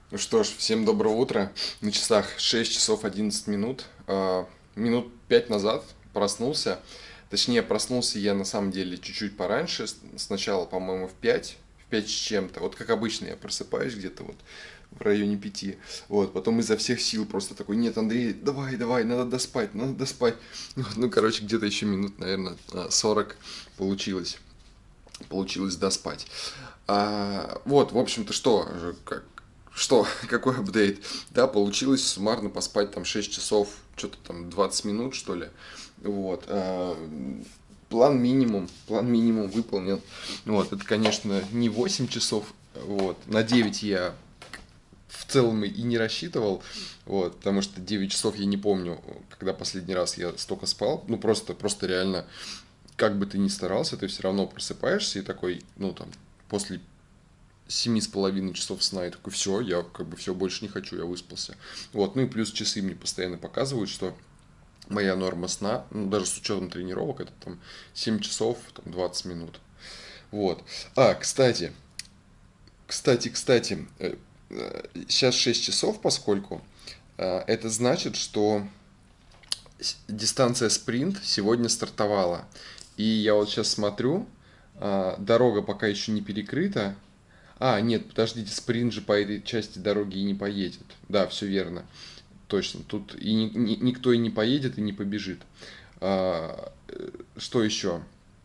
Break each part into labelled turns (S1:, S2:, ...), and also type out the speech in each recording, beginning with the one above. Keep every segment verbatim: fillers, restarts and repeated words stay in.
S1: Ну что ж, всем доброго утра. На часах шесть часов одиннадцать минут. А, Минут пять назад проснулся. Точнее, проснулся я на самом деле чуть-чуть пораньше. С- Сначала, по-моему, в пять, в пять с чем-то. Вот как обычно я просыпаюсь где-то вот в районе пяти. Вот, потом изо всех сил просто такой: нет, Андрей, давай, давай, надо доспать, надо доспать. Вот, ну, короче, где-то еще минут, наверное, сорок получилось. Получилось доспать. А, вот, в общем-то, что, как, что, какой апдейт? Да, получилось суммарно поспать там шесть часов, что-то там двадцать минут, что ли. Вот. а, План минимум, план минимум выполнен. Вот, это, конечно, не восемь часов, вот, на девять я в целом и не рассчитывал, вот, потому что девять часов я не помню, когда последний раз я столько спал, ну, просто, просто реально, как бы ты ни старался, ты все равно просыпаешься и такой, ну, там, после семи с половиной часов сна, и такой: все, я как бы все, больше не хочу, я выспался. Вот, ну и плюс часы мне постоянно показывают, что моя норма сна, ну, даже с учетом тренировок, это там семь часов, там, двадцать минут. Вот. А, кстати, кстати, кстати, э, э, сейчас шесть часов, поскольку э, это значит, что с- дистанция спринт сегодня стартовала. И я вот сейчас смотрю, а, дорога пока еще не перекрыта. А, нет, подождите, спринт же по этой части дороги и не поедет. Да, все верно. Точно. Тут и ни- ни- никто и не поедет, и не побежит. А, э, что еще?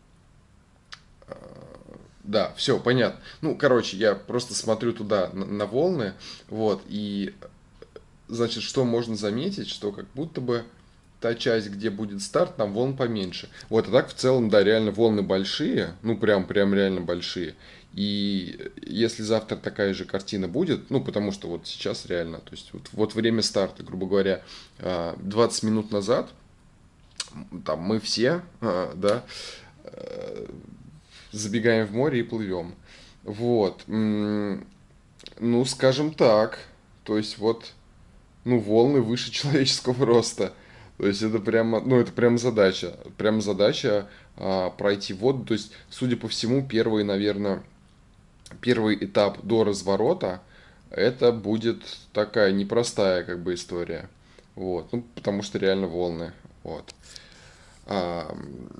S1: Да, все, понятно. Ну, короче, я просто смотрю туда на, на волны, вот, и, значит, что можно заметить, что как будто бы та часть, где будет старт, там волн поменьше. Вот, а так в целом, да, реально волны большие, ну, прям, прям реально большие. И если завтра такая же картина будет, ну, потому что вот сейчас реально, то есть вот, вот время старта, грубо говоря, а, двадцать минут назад, там мы все, а, да, забегаем в море и плывем. Вот. М, Ну, скажем так, то есть вот, ну, волны выше человеческого роста. То есть это прямо, ну, это прям задача. Прям задача а, пройти воду. То есть, судя по всему, первый, наверное, первый этап до разворота, это будет такая непростая как бы история. Вот. Ну, потому что реально волны. Вот. А,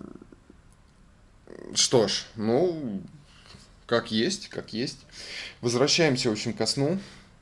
S1: что ж, ну, как есть, как есть. Возвращаемся, в общем, ко сну.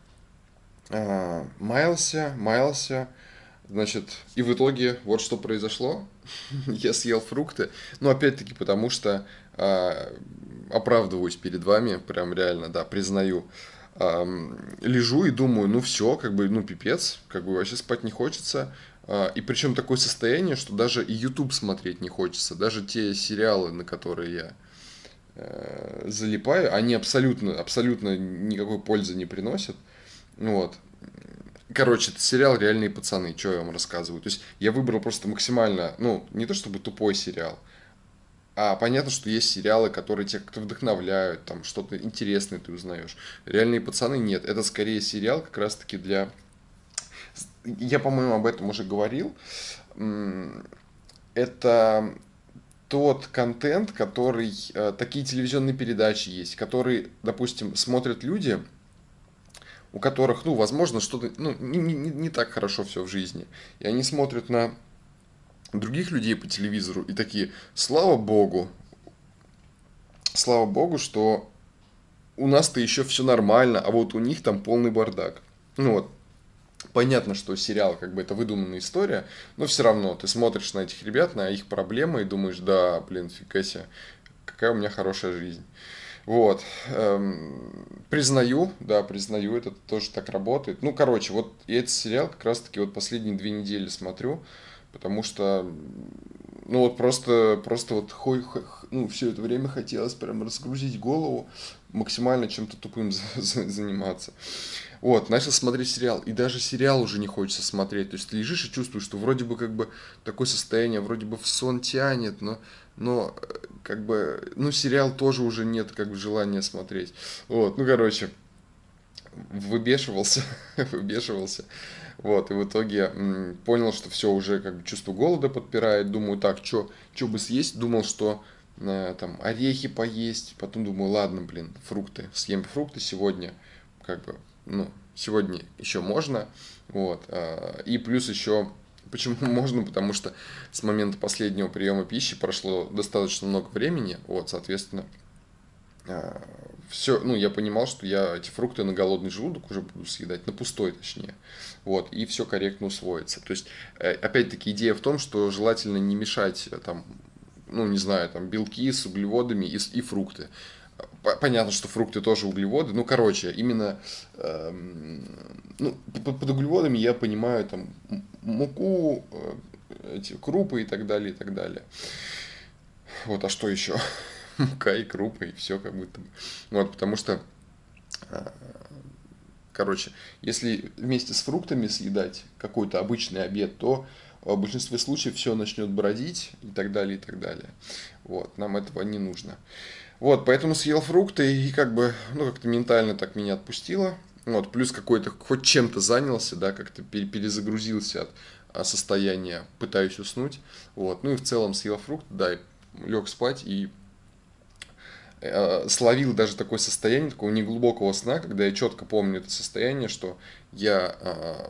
S1: А, маялся, маялся. Значит, и в итоге вот что произошло. Я съел фрукты. Но опять-таки потому что а, оправдываюсь перед вами, прям реально, да, признаю. Ам, лежу и думаю: ну все, как бы, ну пипец, как бы вообще спать не хочется. А, и причем такое состояние, что даже и YouTube смотреть не хочется. Даже те сериалы, на которые я э, залипаю, они абсолютно, абсолютно никакой пользы не приносят. Вот. Короче, это сериал «Реальные пацаны», что я вам рассказываю. То есть я выбрал просто максимально, ну, не то чтобы тупой сериал, а понятно, что есть сериалы, которые тебя как-то вдохновляют, там что-то интересное ты узнаешь. «Реальные пацаны» нет, это скорее сериал как раз-таки для... Я, по-моему, об этом уже говорил. М, Это тот контент, который... э, Такие телевизионные передачи есть, которые, допустим, смотрят люди, у которых, ну, возможно, что-то, ну, не, не, не так хорошо все в жизни. И они смотрят на других людей по телевизору и такие: слава богу, слава богу, что у нас-то еще все нормально, а вот у них там полный бардак. Ну вот, понятно, что сериал как бы это выдуманная история, но все равно ты смотришь на этих ребят, на их проблемы и думаешь: да, блин, фига себе, какая у меня хорошая жизнь. Вот. эм, признаю, да, признаю, это тоже так работает. Ну, короче, вот я этот сериал как раз-таки вот последние две недели смотрю, потому что, ну, вот просто, просто вот хой, хой- ну, все это время хотелось прям разгрузить голову, максимально чем-то тупым за- за- заниматься. Вот, начал смотреть сериал, и даже сериал уже не хочется смотреть. То есть ты лежишь и чувствуешь, что вроде бы как бы такое состояние, вроде бы в сон тянет, но, но э, как бы, ну, сериал тоже уже нет как бы желания смотреть. Вот, ну, короче, выбешивался, выбешивался. Вот, и в итоге м, понял, что все, уже как бы чувство голода подпирает. Думаю: так, что что бы съесть? Думал, что э, там орехи поесть. Потом думаю: ладно, блин, фрукты. Съем фрукты сегодня. Как бы, ну, сегодня еще можно, вот, а, и плюс еще, почему можно, потому что с момента последнего приема пищи прошло достаточно много времени, вот, соответственно, все, ну, я понимал, что я эти фрукты на голодный желудок уже буду съедать, на пустой точнее, вот, и все корректно усвоится. То есть, э, опять-таки, идея в том, что желательно не мешать, э, там, ну, не знаю, там, белки с углеводами и, с- и фрукты. П- Понятно, что фрукты тоже углеводы, ну, короче, именно, эм, ну, п- под углеводами я понимаю, там, м- муку, э, эти крупы и так далее, и так далее. Вот, а что еще? Мука и крупы, и все как будто бы. Вот, потому что, короче, если вместе с фруктами съедать какой-то обычный обед, то в большинстве случаев все начнет бродить и так далее, и так далее. Вот, нам этого не нужно. Вот, поэтому съел фрукты и как бы, ну, как-то ментально так меня отпустило. Вот, плюс какой-то, хоть чем-то занялся, да, как-то пере- перезагрузился от а, состояния, пытаюсь уснуть. Вот, ну и в целом съел фрукт, да, и лег спать и э, словил даже такое состояние, такого неглубокого сна, когда я четко помню это состояние, что я, э,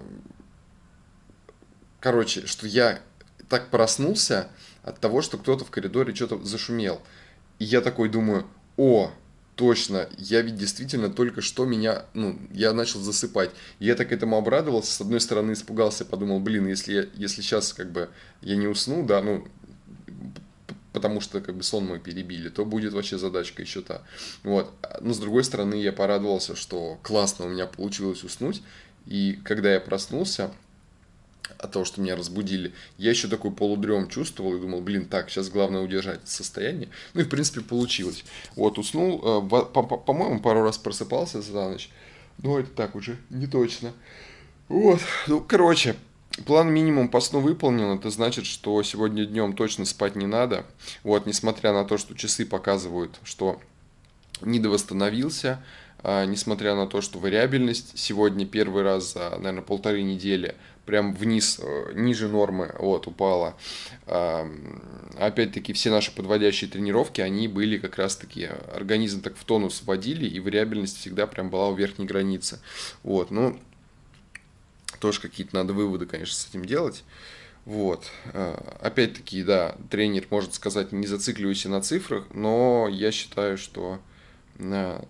S1: короче, что я так проснулся от того, что кто-то в коридоре что-то зашумел. И я такой думаю, о, точно, я ведь действительно только что меня, ну, я начал засыпать. И я так этому обрадовался, с одной стороны испугался, подумал, блин, если, я, если сейчас как бы я не усну, да, ну, потому что как бы сон мой перебили, то будет вообще задачка еще та. Вот. Но с другой стороны, я порадовался, что классно у меня получилось уснуть. И когда я проснулся от того, что меня разбудили, я еще такой полудрем чувствовал и думал, блин, так, сейчас главное удержать это состояние. Ну и в принципе получилось. Вот, уснул, э, по- по- по-моему, пару раз просыпался за ночь. Но это так уже, не точно. Вот, ну, короче, план минимум по сну выполнен. Это значит, что сегодня днем точно спать не надо. Вот, несмотря на то, что часы показывают, что недовосстановился, а, несмотря на то, что вариабельность сегодня первый раз за, наверное, полторы недели прям вниз, э, ниже нормы, вот, упала. А, Опять-таки, все наши подводящие тренировки, они были как раз-таки, организм так в тонус вводили, и вариабельность всегда прям была у верхней границы. Вот, ну, тоже какие-то надо выводы, конечно, с этим делать. Вот. А, Опять-таки, да, тренер может сказать, не зацикливайся на цифрах, но я считаю, что а,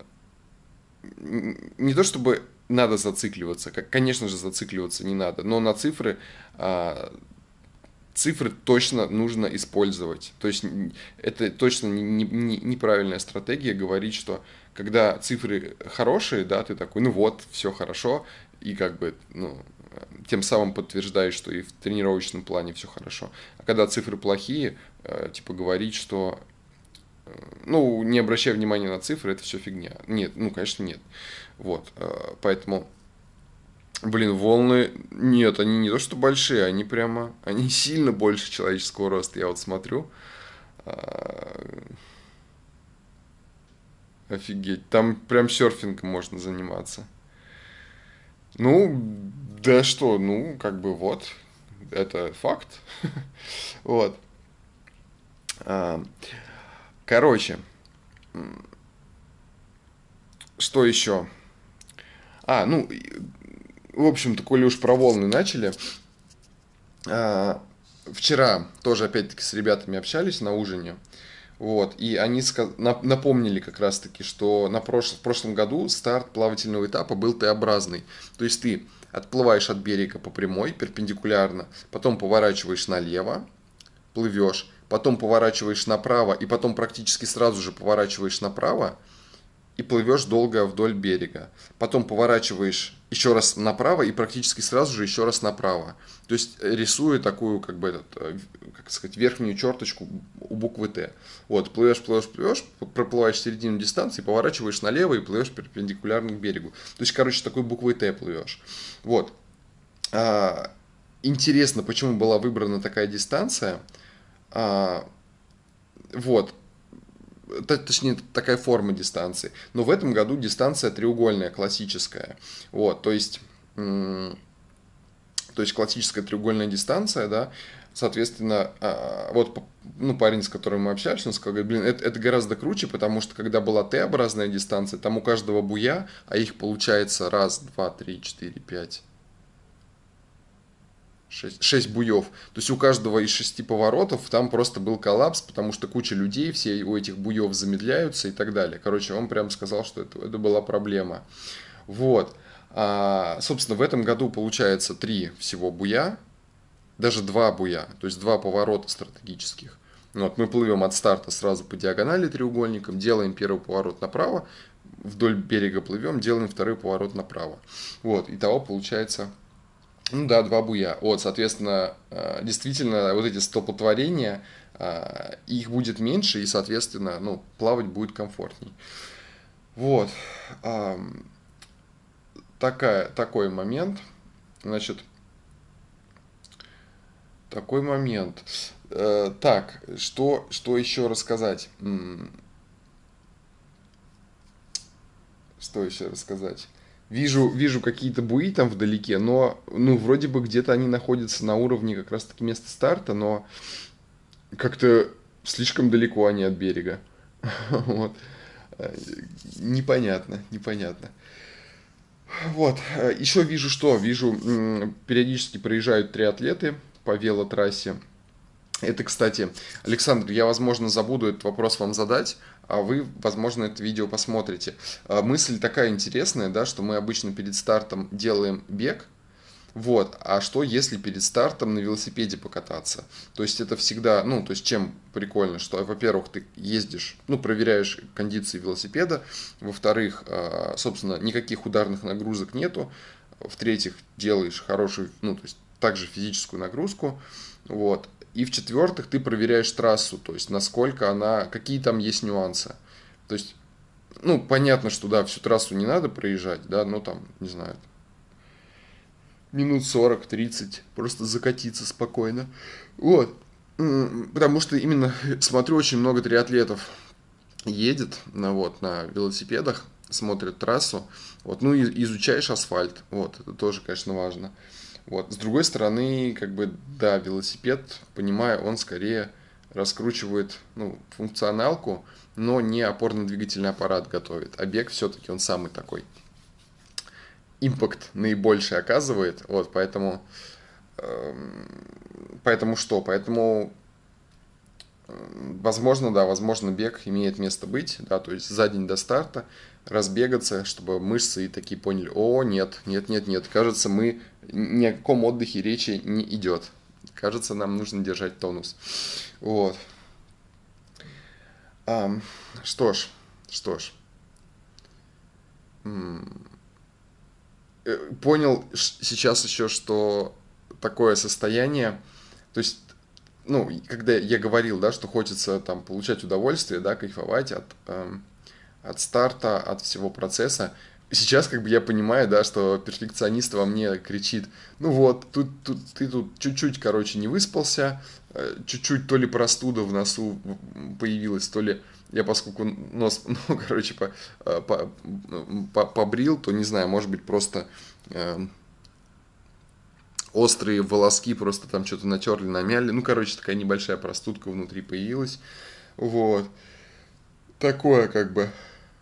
S1: не то чтобы надо зацикливаться, как, конечно же, зацикливаться не надо, но на цифры, а, цифры точно нужно использовать. То есть это точно не, не- не- неправильная стратегия говорить, что когда цифры хорошие, да, ты такой, ну вот, все хорошо, и как бы, ну, тем самым подтверждаешь, что и в тренировочном плане все хорошо. А когда цифры плохие, э, типа говорить, что, ну, не обращай внимания на цифры, это все фигня. Нет, ну, конечно, нет. Вот, э, поэтому, блин, волны, нет, они не то что большие, они прямо, они сильно больше человеческого роста, я вот смотрю. А, Офигеть, там прям серфингом можно заниматься. Ну, да что, ну, как бы вот, это факт. Вот. А, Короче, что еще? А, ну, в общем-то, коли уж про волны начали, а, вчера тоже опять-таки с ребятами общались на ужине, вот, и они ска- нап- напомнили как раз-таки, что на прош- в прошлом году старт плавательного этапа был Т-образный. То есть ты отплываешь от берега по прямой, перпендикулярно, потом поворачиваешь налево, плывешь, потом поворачиваешь направо, и потом практически сразу же поворачиваешь направо, и плывешь долго вдоль берега. Потом поворачиваешь еще раз направо и практически сразу же еще раз направо. То есть рисуя такую, как бы, этот, э, как сказать, верхнюю черточку у буквы Т. Вот, плывешь, плывешь, плывешь, проплываешь середину дистанции, поворачиваешь налево и плывешь перпендикулярно к берегу. То есть, короче, такой буквой Т плывешь. Вот. А, Интересно, почему была выбрана такая дистанция. А, вот, точнее, такая форма дистанции. Но в этом году дистанция треугольная, классическая. Вот, то есть, то есть классическая треугольная дистанция, да, Соответственно, а, вот п- ну, парень, с которым мы общались, он сказал, говорит, блин, это, это гораздо круче, потому что когда была Т-образная дистанция, там у каждого буя, а их получается раз, два, три, четыре, пять, шесть, шесть буев. То есть у каждого из шести поворотов там просто был коллапс, потому что куча людей, все у этих буев замедляются и так далее. Короче, он прям сказал, что это, это была проблема. Вот. А, собственно, в этом году получается три всего буя, даже два буя, то есть два поворота стратегических. Ну вот, мы плывем от старта сразу по диагонали треугольником, делаем первый поворот направо, вдоль берега плывем, делаем второй поворот направо. Вот, итого получается, ну да, два буя. Вот, соответственно, э, действительно, вот эти столпотворения, э, их будет меньше, и, соответственно, ну, плавать будет комфортней. Вот, ам, такая, такой момент. Значит, такой момент. Э, так, что, что еще рассказать? М, Что еще рассказать? Вижу, вижу какие-то буи там вдалеке, но, ну, вроде бы где-то они находятся на уровне как раз-таки места старта, но как-то слишком далеко они от берега. Вот. Э, Непонятно, непонятно. Вот. э, Еще вижу что? Вижу, м, периодически проезжают триатлеты по велотрассе. Это, кстати, Александр, я, возможно, забуду этот вопрос вам задать, а вы, возможно, это видео посмотрите. А, Мысль такая интересная, да, что мы обычно перед стартом делаем бег, вот, а что если перед стартом на велосипеде покататься? То есть это всегда, ну, то есть чем прикольно, что, во-первых, ты ездишь, ну, проверяешь кондиции велосипеда, во-вторых, а, собственно, никаких ударных нагрузок нету, в-третьих, делаешь хорошую, ну, то есть также физическую нагрузку, вот, и в-четвертых, ты проверяешь трассу, то есть насколько она, какие там есть нюансы. То есть, ну, понятно, что, да, всю трассу не надо проезжать, да, ну, там, не знаю, минут сорок-тридцать, просто закатиться спокойно. Вот. М, Потому что именно смотрю, очень много триатлетов едет на, вот, на велосипедах, смотрят трассу, вот, ну и изучаешь асфальт, вот, это тоже, конечно, важно. Вот. С другой стороны, как бы, да, велосипед, понимаю, он скорее раскручивает, ну, функционалку, но не опорно-двигательный аппарат готовит. А бег все-таки он самый такой импакт наибольший оказывает, вот, поэтому, эм, поэтому что, поэтому, м, возможно, да, возможно, бег имеет место быть, да, то есть за день до старта разбегаться, чтобы мышцы и такие поняли, о, нет, нет, нет, нет, кажется, мы ни о каком отдыхе речи не идет, кажется, нам нужно держать тонус, вот. Ам, что ж, что ж, м, э, понял ш- сейчас еще, что такое состояние, то есть, ну, и когда я говорил, да, что хочется там получать удовольствие, да, кайфовать от, эм, от старта, от всего процесса. Сейчас как бы я понимаю, да, что перфекционист во мне кричит, ну вот, тут, тут ты тут чуть-чуть, короче, не выспался, э, чуть-чуть то ли простуда в носу появилась, то ли я, поскольку нос, ну, короче, по, э, по- по- побрил, то не знаю, может быть, просто э, острые волоски просто там что-то натерли, намяли. Ну, короче, такая небольшая простудка внутри появилась. Вот. Такое как бы.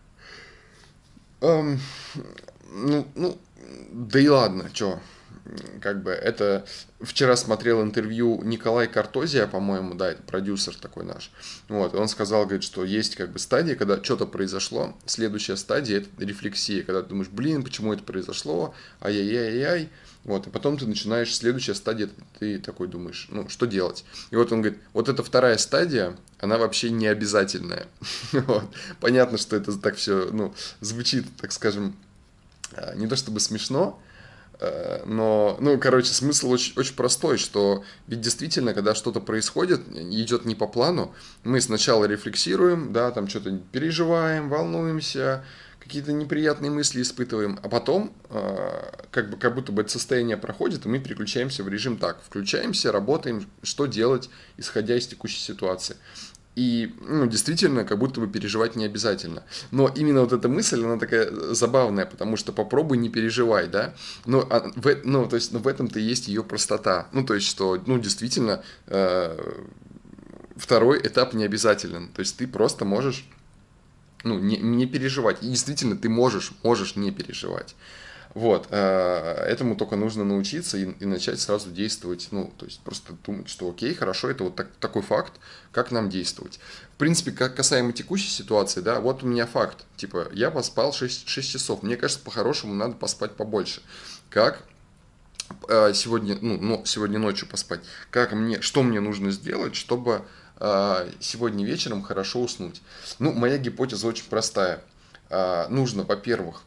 S1: Эм, ну, ну, да и ладно, чё. Как бы это... Вчера смотрел интервью Николай Картозия, по-моему, да, это продюсер такой наш. Вот, и он сказал, говорит, что есть как бы стадия, когда что-то произошло. Следующая стадия — это рефлексия, когда ты думаешь, блин, почему это произошло, ай-яй-яй-яй. Вот, и потом ты начинаешь, следующая стадия, ты такой думаешь, ну, что делать? И вот он говорит, вот эта вторая стадия, она вообще не обязательная. Вот. Понятно, что это так все, ну, звучит, так скажем, э, не то чтобы смешно, э, но, ну, короче, смысл очень, очень простой, что ведь действительно, когда что-то происходит, идет не по плану, мы сначала рефлексируем, да, там что-то переживаем, волнуемся, какие-то неприятные мысли испытываем, а потом, э, как бы, как будто бы это состояние проходит, и мы переключаемся в режим так, включаемся, работаем, что делать, исходя из текущей ситуации. И, ну, действительно, как будто бы переживать не обязательно. Но именно вот эта мысль, она такая забавная, потому что попробуй не переживай, да. Но, а, в, ну, то есть, ну, в этом-то и есть ее простота. Ну, то есть, что, ну, действительно, э, второй этап не обязателен. То есть, ты просто можешь, ну, не, не переживать. И действительно, ты можешь, можешь не переживать. Вот, э, этому только нужно научиться и, и начать сразу действовать, ну, то есть просто думать, что окей, хорошо, это вот так, такой факт, как нам действовать. В принципе, как касаемо текущей ситуации, да, вот у меня факт, типа, я поспал шесть шесть часов, мне кажется, по-хорошему надо поспать побольше. Как э, сегодня, ну, но сегодня ночью поспать, как мне, что мне нужно сделать, чтобы э, сегодня вечером хорошо уснуть? Ну, моя гипотеза очень простая. Э, нужно, во-первых,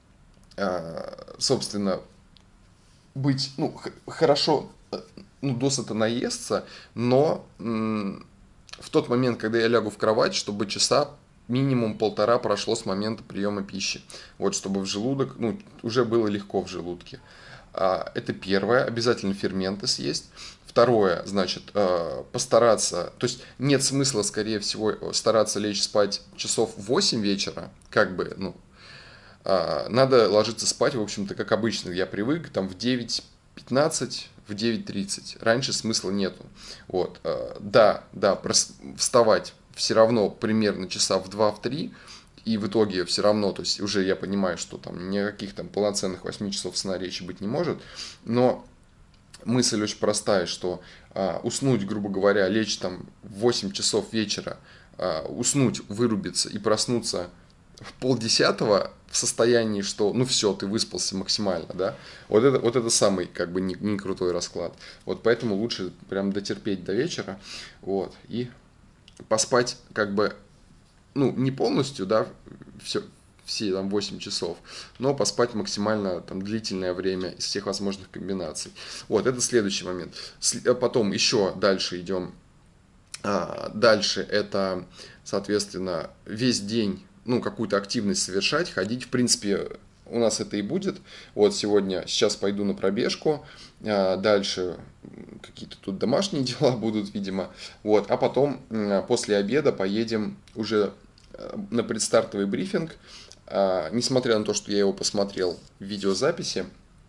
S1: э, собственно, быть, ну, х- хорошо, э, ну, досыта наесться, но м, в тот момент, когда я лягу в кровать, чтобы часа минимум полтора прошло с момента приема пищи. Вот, чтобы в желудок, ну, уже было легко в желудке. А, это первое, обязательно ферменты съесть. Второе, значит, э, постараться, то есть нет смысла, скорее всего, стараться лечь спать часов в восемь вечера, как бы, ну, а, надо ложиться спать, в общем-то, как обычно. Я привык, там, в девять пятнадцать, в девять тридцать. Раньше смысла нету. Вот. а, Да, да, прос- вставать все равно примерно часа в два-три, и в итоге все равно, то есть уже я понимаю, что там никаких там полноценных восьми часов сна речи быть не может, но мысль очень простая, что а, уснуть, грубо говоря, лечь там в восемь часов вечера, а, уснуть, вырубиться и проснуться в полдесятого в состоянии, что ну все, ты выспался максимально, да, вот это, вот это самый как бы не, не крутой расклад. Вот поэтому лучше прям дотерпеть до вечера, вот, и поспать как бы, ну, не полностью, да, все, все там восемь часов, но поспать максимально там длительное время из всех возможных комбинаций. Вот, это следующий момент. Потом еще дальше идем. А, Дальше это, соответственно, весь день, ну, какую-то активность совершать, ходить, в принципе, у нас это и будет. Вот сегодня, сейчас пойду на пробежку, а, дальше какие-то тут домашние дела будут, видимо. Вот, а потом после обеда поедем уже э, на предстартовый брифинг. А, Несмотря на то, что я его посмотрел в видеозаписи,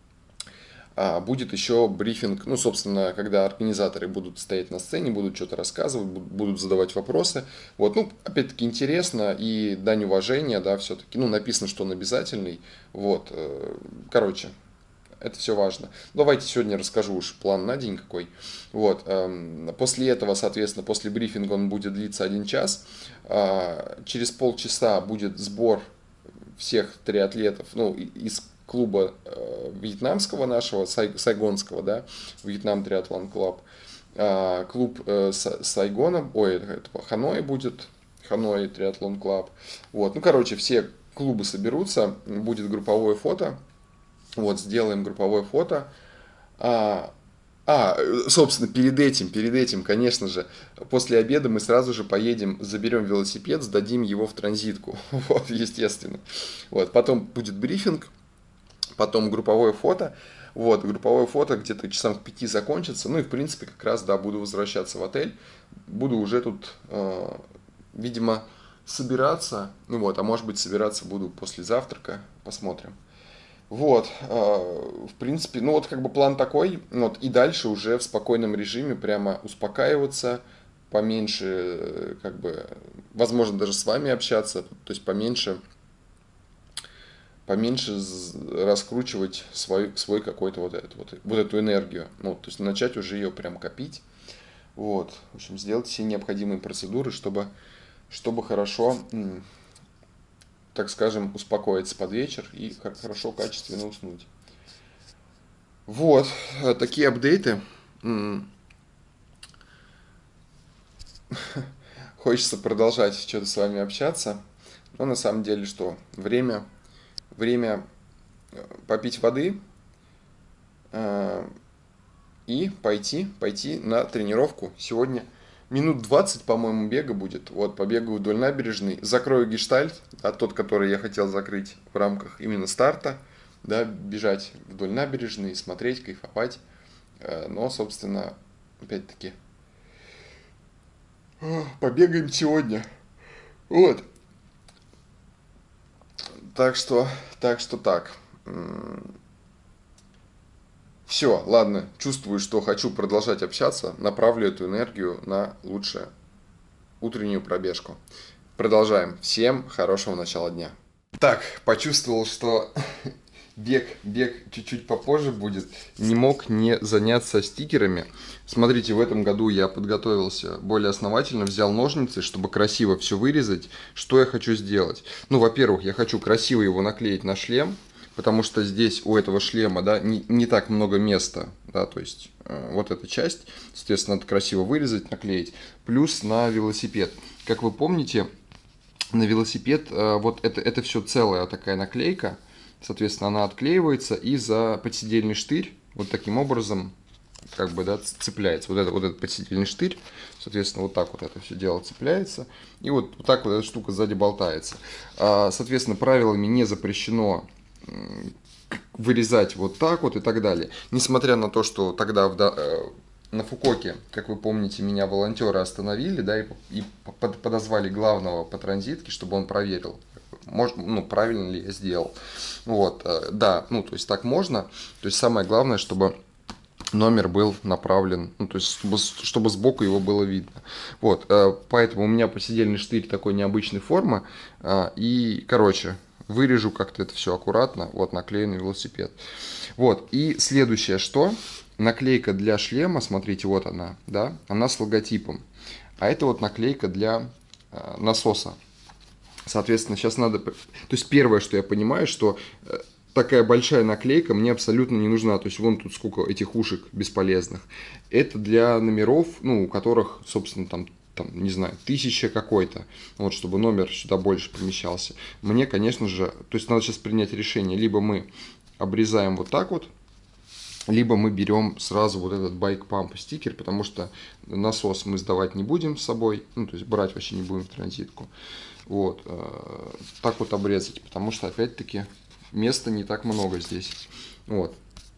S1: а, будет еще брифинг, ну, собственно, когда организаторы будут стоять на сцене, будут что-то рассказывать, будут задавать вопросы. Вот, ну, опять-таки интересно и дань уважения, да, все-таки, ну, написано, что он обязательный. Вот, э, короче, это все важно. Давайте сегодня расскажу уж план на день какой. Вот, эм, после этого, соответственно, после брифинга он будет длиться один час. А, Через полчаса будет сбор всех триатлетов, ну, из клуба э, вьетнамского нашего, сай, сайгонского, да, Вьетнам Триатлон Клаб, а, клуб э, Сайгона, ой, это Ханой будет, Ханой Триатлон Клаб, вот, ну, короче, все клубы соберутся, будет групповое фото, вот, сделаем групповое фото, а, а, собственно, перед этим, перед этим, конечно же, после обеда мы сразу же поедем, заберем велосипед, сдадим его в транзитку. Вот, естественно. Вот, потом будет брифинг, потом групповое фото. Вот, групповое фото где-то часам к пяти закончится. Ну и, в принципе, как раз, да, буду возвращаться в отель. Буду уже тут, э, видимо, собираться. Ну вот, а может быть, собираться буду после завтрака. Посмотрим. Вот, э, в принципе, ну вот как бы план такой, вот, и дальше уже в спокойном режиме прямо успокаиваться, поменьше, э, как бы, возможно, даже с вами общаться, то есть поменьше, поменьше з- раскручивать свой, свой какой-то вот, этот, вот, вот эту энергию, ну, то есть начать уже ее прям копить, вот, в общем, сделать все необходимые процедуры, чтобы, чтобы хорошо, м, так скажем, успокоиться под вечер и хо- хорошо, качественно уснуть. Вот, э, такие апдейты. М, Хочется продолжать что-то с вами общаться. Но на самом деле что? Время, время э, попить воды э, и пойти, пойти на тренировку. Сегодня минут двадцать, по-моему, бега будет. Вот, побегаю вдоль набережной. Закрою гештальт, а тот, который я хотел закрыть в рамках именно старта. Да, бежать вдоль набережной, смотреть, кайфовать. Э, Но, собственно, опять-таки, Побегаем сегодня. Вот. Так что, так что так. Все, ладно, чувствую, что хочу продолжать общаться, направлю эту энергию на лучшее утреннюю пробежку. Продолжаем. Всем хорошего начала дня. Так, почувствовал, что бег, бег чуть-чуть попозже будет. Не мог не заняться стикерами. Смотрите, в этом году я подготовился более основательно, взял ножницы, чтобы красиво все вырезать. Что я хочу сделать? Ну, во-первых, я хочу красиво его наклеить на шлем, потому что здесь у этого шлема, да, не, не так много места, да, то есть э, вот эта часть, соответственно, надо красиво вырезать, наклеить. Плюс на велосипед. Как вы помните, на велосипед э, вот это, это все целая такая наклейка, соответственно, она отклеивается и за подседельный штырь вот таким образом как бы, да, цепляется. Вот, это, вот этот подседельный штырь, соответственно, вот так вот это все дело цепляется. И вот, вот так вот эта штука сзади болтается. А, соответственно, правилами не запрещено вырезать вот так вот и так далее. Несмотря на то, что тогда в, э, на Фукоке, как вы помните, меня волонтеры остановили, да, и, и подозвали главного по транзитке, чтобы он проверил, может, ну, правильно ли я сделал. Вот, э, да, ну, то есть так можно. То есть самое главное, чтобы номер был направлен, ну, то есть чтобы, чтобы сбоку его было видно. Вот, э, поэтому у меня подседельный штырь такой необычной формы. Э, и, короче, вырежу как-то это все аккуратно. Вот, наклеенный велосипед. Вот, и следующее, что? Наклейка для шлема, смотрите, вот она, да, она с логотипом. А это вот наклейка для э, насоса. Соответственно, сейчас надо... То есть первое, что я понимаю, что такая большая наклейка мне абсолютно не нужна. То есть вон тут сколько этих ушек бесполезных. Это для номеров, ну, у которых, собственно, там, там, не знаю, тысяча какой-то. Вот, чтобы номер сюда больше помещался. Мне, конечно же, то есть надо сейчас принять решение. Либо мы обрезаем вот так вот, либо мы берем сразу вот этот Bike Pump стикер, потому что насос мы сдавать не будем с собой. Ну, то есть брать вообще не будем в транзитку. Вот, так вот обрезать, потому что, опять-таки, места не так много здесь. Вот.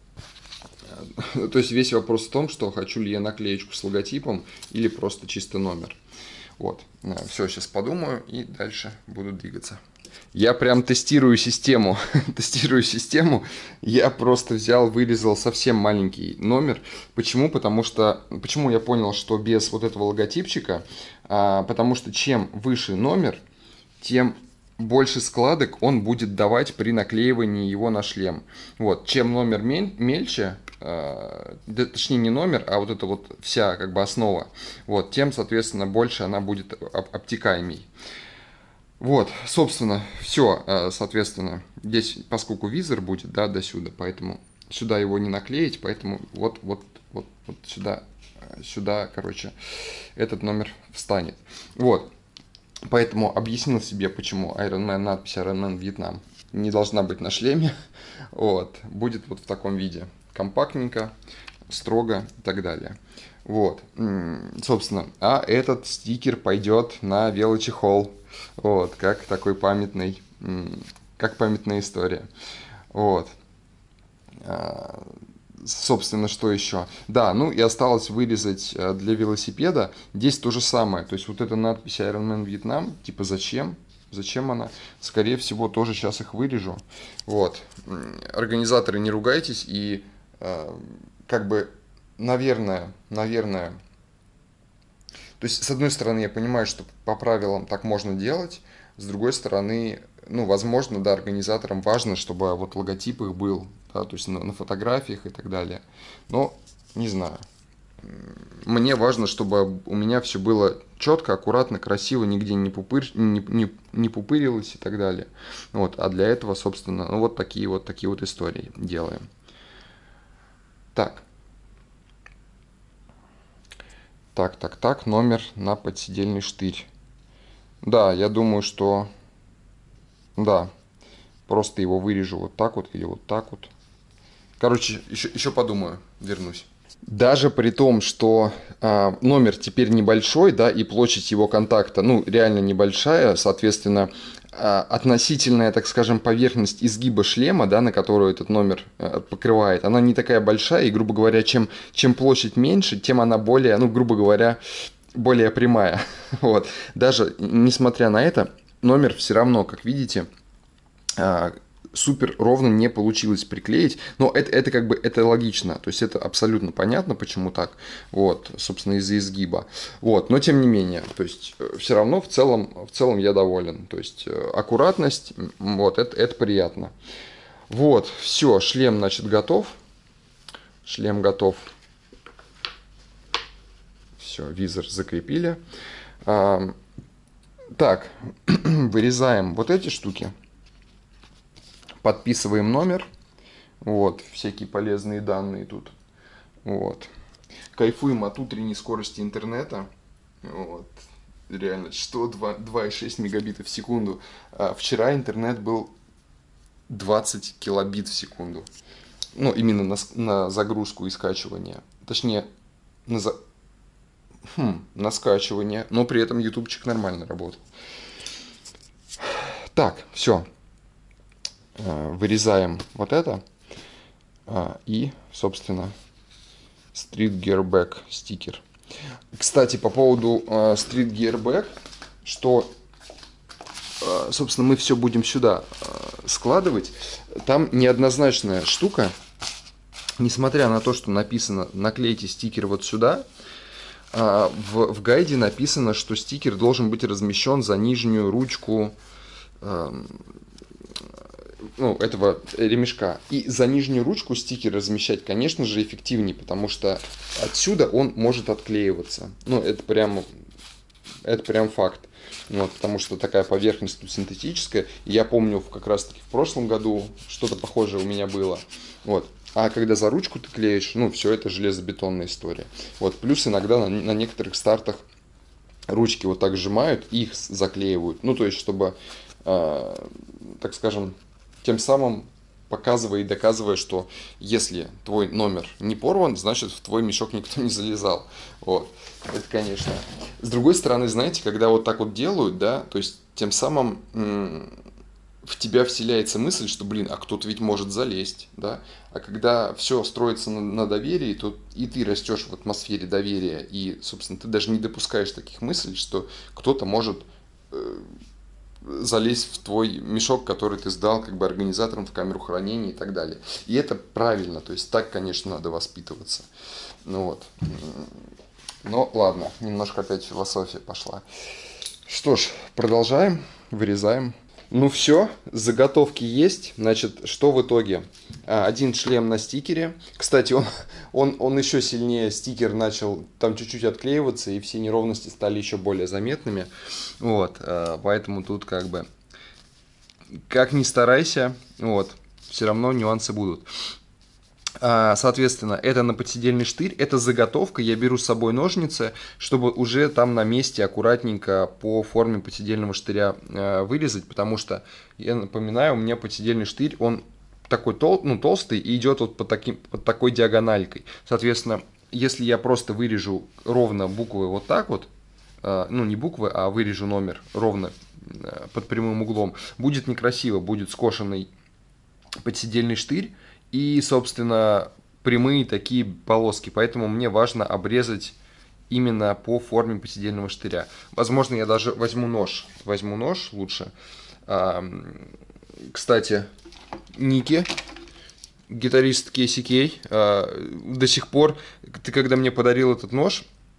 S1: То есть весь вопрос в том, что хочу ли я наклеечку с логотипом или просто чисто номер. Вот. Все, сейчас подумаю и дальше буду двигаться. Я прям тестирую систему. Тестирую систему. Я просто взял, вырезал совсем маленький номер. Почему? Потому что... Почему я понял, что без вот этого логотипчика? А, потому что чем выше номер, тем больше складок он будет давать при наклеивании его на шлем. Вот. Чем номер мельче, э, точнее не номер, а вот это вот вся как бы основа, вот, тем, соответственно, больше она будет обтекаемей. Вот, собственно, все, соответственно, здесь, поскольку визор будет, да, до сюда, поэтому сюда его не наклеить, поэтому вот, вот, вот, вот сюда, сюда, короче, этот номер встанет. Вот. Поэтому объяснил себе, почему Ironman, надпись Ironman Вьетнам не должна быть на шлеме. Вот. Будет вот в таком виде. Компактненько, строго и так далее. Вот. Собственно, а этот стикер пойдет на велочехол. Вот. Как такой памятный, как памятная история. Вот. Собственно, что еще? Да, ну и осталось вырезать для велосипеда. Здесь то же самое. То есть вот эта надпись Ironman Vietnam, типа зачем? Зачем она? Скорее всего, тоже сейчас их вырежу. Вот. Организаторы, не ругайтесь. И э, как бы, наверное, наверное... То есть, с одной стороны, я понимаю, что по правилам так можно делать. С другой стороны, ну, возможно, да, организаторам важно, чтобы вот логотип их был. Да, то есть на, на фотографиях и так далее. Но не знаю. Мне важно, чтобы у меня все было четко, аккуратно, красиво, нигде не, пупырь, не, не, не пупырилось и так далее. Вот. А для этого, собственно, ну, вот такие вот такие вот истории делаем. Так. Так, так, так. Номер на подседельный штырь. Да, я думаю, что... Да. Просто его вырежу вот так вот или вот так вот. Короче, еще, еще подумаю, вернусь. Даже при том, что э, номер теперь небольшой, да, и площадь его контакта, ну, реально небольшая, соответственно, э, относительная, так скажем, поверхность изгиба шлема, да, на которую этот номер э, покрывает, она не такая большая, и, грубо говоря, чем, чем площадь меньше, тем она более, ну, грубо говоря, более прямая. Вот. Даже несмотря на это, номер все равно, как видите, супер ровно не получилось приклеить, но это, это как бы это логично, то есть это абсолютно понятно, почему так, вот, собственно, из-за изгиба, вот, но тем не менее, то есть все равно в целом, в целом я доволен, то есть аккуратность, вот, это, это приятно. Вот, все, шлем, значит, готов, шлем готов, все, визор закрепили, а, так, вырезаем вот эти штуки. Подписываем номер. Вот, всякие полезные данные тут. Вот. Кайфуем от утренней скорости интернета. Вот. Реально, что два и шесть мегабита в секунду. А вчера интернет был двадцать килобит в секунду. Ну, именно на, на загрузку и скачивание. Точнее, на, за... хм, на скачивание. Но при этом ютубчик нормально работал. Так, все. Вырезаем вот это и, собственно, Street Gear Back стикер. Кстати, по поводу Street Gear Back, что, собственно, мы все будем сюда складывать, там неоднозначная штука, несмотря на то, что написано «наклейте стикер вот сюда», в, в гайде написано, что стикер должен быть размещен за нижнюю ручку ну, этого ремешка. И за нижнюю ручку стикер размещать, конечно же, эффективнее, потому что отсюда он может отклеиваться. Ну, это прям, это прям факт. Вот, потому что такая поверхность тут синтетическая. Я помню, как раз таки в прошлом году что-то похожее у меня было. Вот. А когда за ручку ты клеишь, ну, все это железобетонная история. Вот. Плюс иногда на, на некоторых стартах ручки вот так сжимают и их заклеивают. Ну, то есть, чтобы, э, так скажем, тем самым показывая и доказывая, что если твой номер не порван, значит в твой мешок никто не залезал. Вот. Это, конечно. С другой стороны, знаете, когда вот так вот делают, да, то есть тем самым м- в тебя вселяется мысль, что, блин, а кто-то ведь может залезть, да. А когда все строится на, на доверии, то и ты растешь в атмосфере доверия, и, собственно, ты даже не допускаешь таких мыслей, что кто-то может э- залезть в твой мешок, который ты сдал как бы организаторам в камеру хранения и так далее. И это правильно, то есть так, конечно, надо воспитываться. Ну вот. Но ладно, немножко опять философия пошла. Что ж, продолжаем, вырезаем. Ну все, заготовки есть. Значит, что в итоге? Один шлем на стикере. Кстати, он, он, он еще сильнее, стикер начал там чуть-чуть отклеиваться, и все неровности стали еще более заметными. Вот, поэтому тут как бы, как ни старайся, вот, все равно нюансы будут. Соответственно, это на подседельный штырь, это заготовка, я беру с собой ножницы, чтобы уже там на месте аккуратненько по форме подседельного штыря вырезать, потому что, я напоминаю, у меня подседельный штырь, он такой тол, ну, толстый и идет вот под, таким, под такой диагональкой. Соответственно, если я просто вырежу ровно буквы вот так вот, ну не буквы, а вырежу номер ровно под прямым углом, будет некрасиво, будет скошенный подседельный штырь, и, собственно, прямые такие полоски. Поэтому мне важно обрезать именно по форме подседельного штыря. Возможно, я даже возьму нож. Возьму нож лучше. Кстати, Ники, гитарист Кейси Кей, до сих пор, ты когда мне подарил этот нож,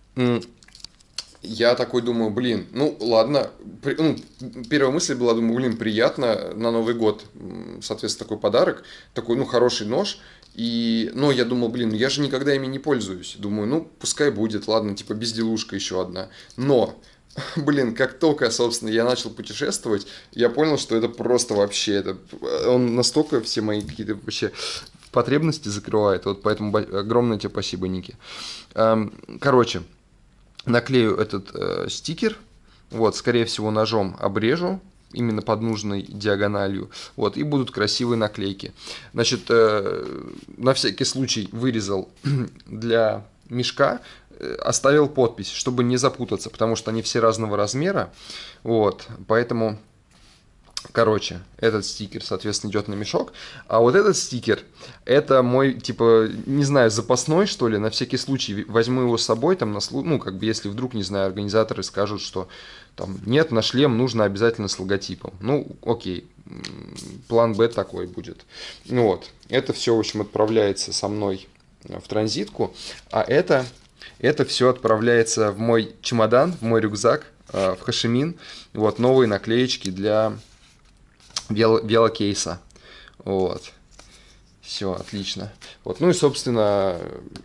S1: я такой думаю, блин, ну ладно, при, ну, первая мысль была, думаю, блин, приятно на Новый год, соответственно, такой подарок, такой, ну, хороший нож, и, но я думал, блин, я же никогда ими не пользуюсь, думаю, ну, пускай будет, ладно, типа безделушка еще одна, но, блин, как только, собственно, я начал путешествовать, я понял, что это просто вообще, это, он настолько все мои какие-то вообще потребности закрывает, вот поэтому огромное тебе спасибо, Ники. Короче, наклею этот э, стикер, вот, скорее всего, ножом обрежу, именно под нужной диагональю, вот, и будут красивые наклейки. Значит, э, на всякий случай вырезал для мешка, э, оставил подпись, чтобы не запутаться, потому что они все разного размера, вот, поэтому Короче, этот стикер, соответственно, идет на мешок. А вот этот стикер, это мой, типа, не знаю, запасной, что ли, на всякий случай возьму его с собой, там, на слу... ну, как бы, если вдруг, не знаю, организаторы скажут, что, там, нет, на шлем нужно обязательно с логотипом. Ну, окей, план Б такой будет. Ну вот, это все, в общем, отправляется со мной в транзитку, а это, это все отправляется в мой чемодан, в мой рюкзак, в Хошимин. Вот, новые наклеечки для вело, велокейса. Вот. Все, отлично. Вот. Ну и, собственно,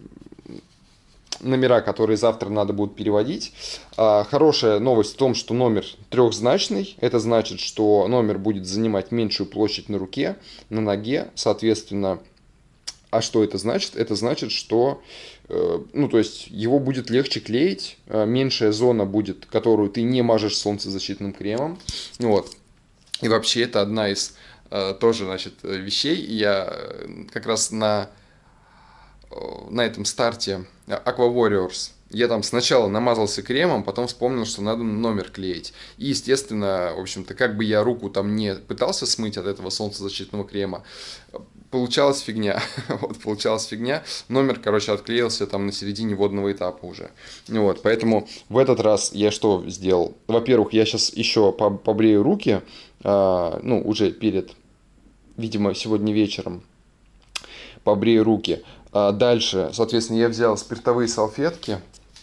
S1: номера, которые завтра надо будет переводить. А, хорошая новость в том, что номер трехзначный. Это значит, что номер будет занимать меньшую площадь на руке, на ноге. Соответственно, а что это значит? Это значит, что э, ну, то есть его будет легче клеить, э, меньшая зона будет, которую ты не мажешь солнцезащитным кремом. Вот. И вообще это одна из э, тоже, значит, вещей. Я э, как раз на, э, на этом старте Aqua Warriors я там сначала намазался кремом, потом вспомнил, что надо номер клеить. И, естественно, в общем-то, как бы я руку там не пытался смыть от этого солнцезащитного крема, получалась фигня. Вот, получалась фигня. Номер, короче, отклеился там на середине водного этапа уже. Вот, поэтому в этот раз я что сделал? Во-первых, я сейчас еще побрею руки, а, ну, уже перед, видимо, сегодня вечером побрею руки. А дальше, соответственно, я взял спиртовые салфетки,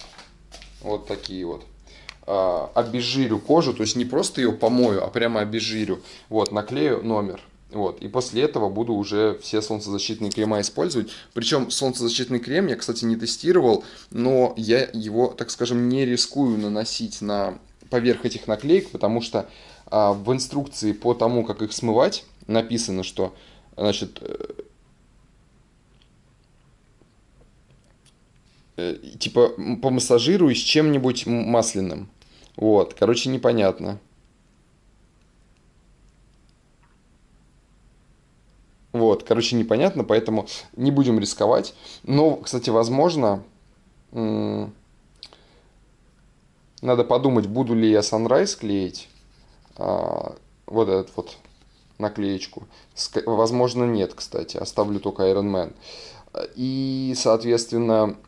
S1: вот такие вот, а, обезжирю кожу, то есть не просто ее помою, а прямо обезжирю, вот, наклею номер. Вот, и после этого буду уже все солнцезащитные крема использовать. Причем солнцезащитный крем я, кстати, не тестировал, но я его, так скажем, не рискую наносить на поверх этих наклеек, потому что а, в инструкции по тому, как их смывать, написано, что, значит, э, типа помассажируй с чем-нибудь масляным. Вот, короче, непонятно. Вот, короче, непонятно, поэтому не будем рисковать. Но, кстати, возможно, м, надо подумать, буду ли я Sunrise клеить, а, вот этот вот наклеечку. Ска- Возможно, нет, кстати, оставлю только Iron Man. И, соответственно,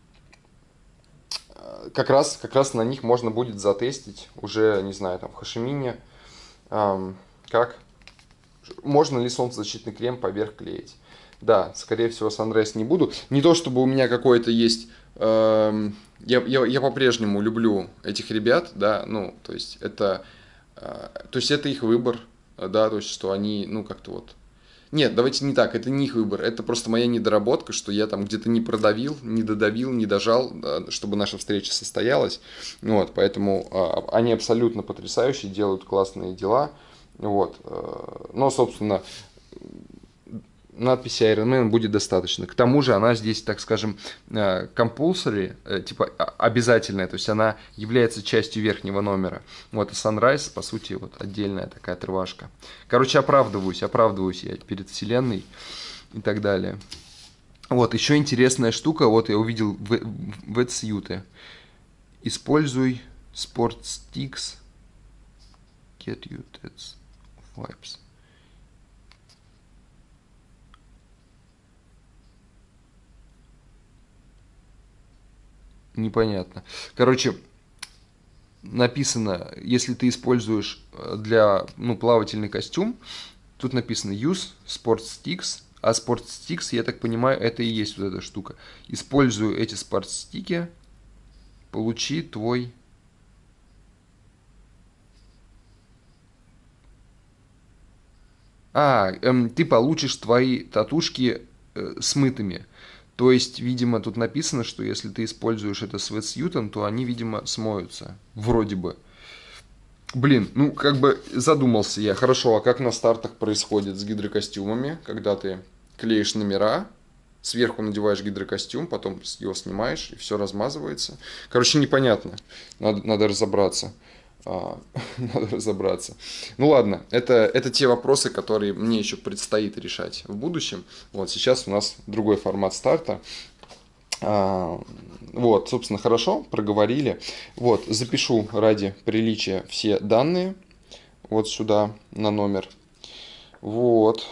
S1: как раз, как раз на них можно будет затестить уже, не знаю, там в Хошимине, ам, как можно ли солнцезащитный крем поверх клеить. Да, скорее всего, Sunrise не буду. Не то, чтобы у меня какое-то есть... эм, я, я, я по-прежнему люблю этих ребят, да, ну, то есть это... э, то есть это их выбор, э, да, то есть что они, ну, как-то вот... Нет, давайте не так, это не их выбор, это просто моя недоработка, что я там где-то не продавил, не додавил, не дожал, да, чтобы наша встреча состоялась. Вот, поэтому а, они абсолютно потрясающие, делают классные дела. Вот. э, Но, собственно, надписи Iron Man будет достаточно. К тому же она здесь, так скажем, э, compulsory, э, типа а- обязательная, то есть она является частью верхнего номера. Вот, и Sunrise, по сути, вот отдельная такая отрывашка. Короче, оправдываюсь, оправдываюсь я перед вселенной и так далее. Вот, еще интересная штука, вот я увидел в, в Wetsuit. Используй Sport Sticks Get You That's Vibes. Непонятно. Короче, написано, если ты используешь э, для, ну, плавательный костюм, тут написано use sport sticks, а sport sticks, я так понимаю, это и есть вот эта штука. Использую эти спортстики, получи твой... А, эм, ты получишь твои татушки э, смытыми. То есть, видимо, тут написано, что если ты используешь это с вэтсьютом, то они, видимо, смоются. Вроде бы. Блин, ну как бы задумался я. Хорошо, а как на стартах происходит с гидрокостюмами, когда ты клеишь номера, сверху надеваешь гидрокостюм, потом его снимаешь, и все размазывается. Короче, непонятно. Надо, надо разобраться. А, надо разобраться. Ну ладно, это, это те вопросы, которые мне еще предстоит решать в будущем. Вот сейчас у нас другой формат старта. А, вот, собственно, хорошо, проговорили. Вот, запишу ради приличия все данные. вот сюда на номер. Вот.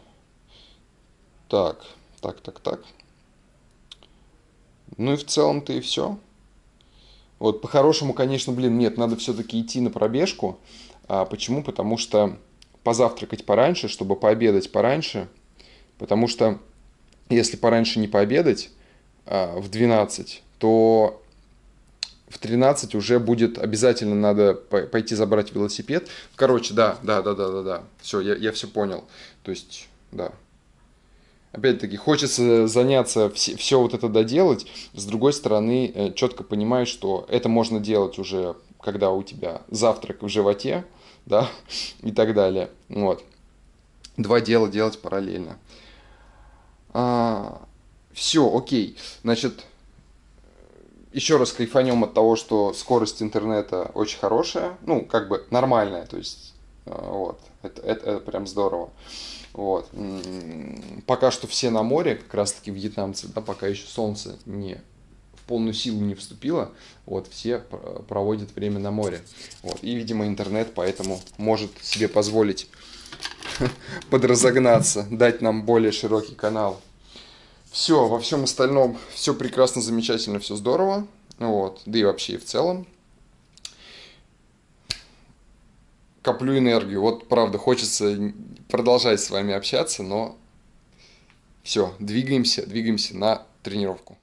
S1: Так, так, так, так. Ну и в целом-то и все. Вот, по-хорошему, конечно, блин, нет, надо все-таки идти на пробежку. А почему? Потому что позавтракать пораньше, чтобы пообедать пораньше. Потому что если пораньше не пообедать, а, в двенадцать, то в тринадцать уже будет обязательно надо пойти забрать велосипед. Короче, да, да, да, да, да, да. Все, я, я все понял. То есть, да. Опять-таки, хочется заняться, все, все вот это доделать. С другой стороны, э, четко понимаешь, что это можно делать уже, когда у тебя завтрак в животе, да, и так далее. Вот. Два дела делать параллельно. А, все, окей. Значит, еще раз кайфанем от того, что скорость интернета очень хорошая, ну, как бы нормальная, то есть, э, вот, это, это, это прям здорово. Вот. Пока что все на море, как раз таки вьетнамцы, да, пока еще солнце не в полную силу не вступило, вот, все проводят время на море. Вот. И, видимо, интернет поэтому может себе позволить подразогнаться, дать нам более широкий канал. Все, во всем остальном все прекрасно, замечательно, все здорово. Вот. Да и вообще и в целом. Коплю энергию. Вот правда, хочется продолжать с вами общаться, но все, двигаемся, двигаемся на тренировку.